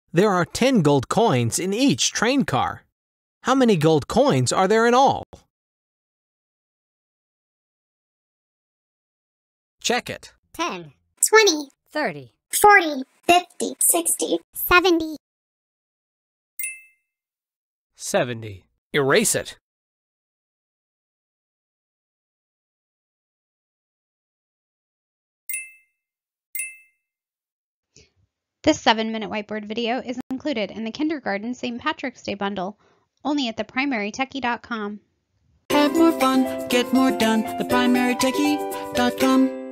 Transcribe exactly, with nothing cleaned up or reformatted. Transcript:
There are ten gold coins in each train car. How many gold coins are there in all? Check it. ten, twenty, thirty, forty, fifty, sixty, seventy. seventy. Erase it. This seven minute whiteboard video is included in the Kindergarten Saint Patrick's Day bundle, only at the primary techie dot com. Have more fun, get more done, the primary techie dot com.